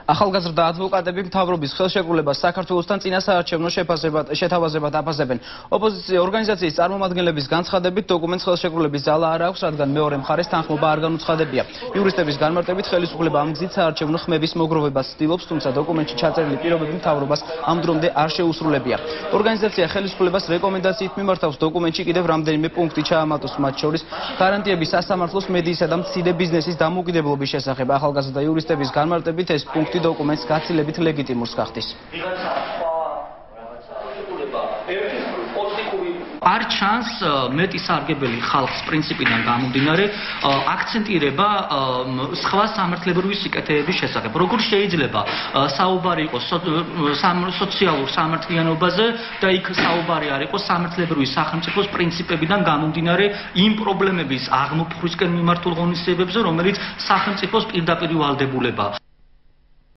ახალგაზრდა ადვოკატები მთავრობის ხელშეკრულებას საქართველოსთან წინასაარჩევნო შეთავაზებად აფასებენ. ოპოზიციის ორგანიზაციის წარმომადგენლების განცხადებით დოკუმენტს ხელშეკრულების ძალა არ აქვს, რადგან მეორე მხარეს თანხმობა არ განუცხადებია. იურისტების განმარტებით ხელისუფლება ამ გზით საარჩევნო ხმების მოგროვებას ცდილობს, თუმცა დოკუმენტში ჩაწერილი პირობები მთავრობას ამ დრომდე არ შეუსრულებია. ორგანიზაცია ხელისუფლებას რეკომენდაციით მიმართავს დოკუმენტში კიდევ რამდენიმე პუნქტი ჩაამატოს, მათ შორის გარანტიები სასამართლოს, მედიისა და მცირე ბიზნესის დამოუკიდებლობის შესახებ. ახალგაზრდა იურისტების განმარტებით ეს პუნქტი დოკუმენტს გაცილებით ლეგიტიმურს გახდის. არ ჩანს მეტი სარგებელი ხალხს პრინციპიდან გამომდინარე აქცენტირება სხვა სამართლებრივი სიკეთეების შესახებ. Როგორ შეიძლება საუბარი იყოს სოციალურ სამართლიანობაზე და იქ საუბარი არ იყოს სამართლებრივი სახელმწიფოს პრინციპებიდან გამომდინარე იმ პრობლემების აღმოფხვისკენ მიმართულ ღონისძიებებზე, რომელიც სახელმწიფოს პირდაპირ ვალდებულებაა.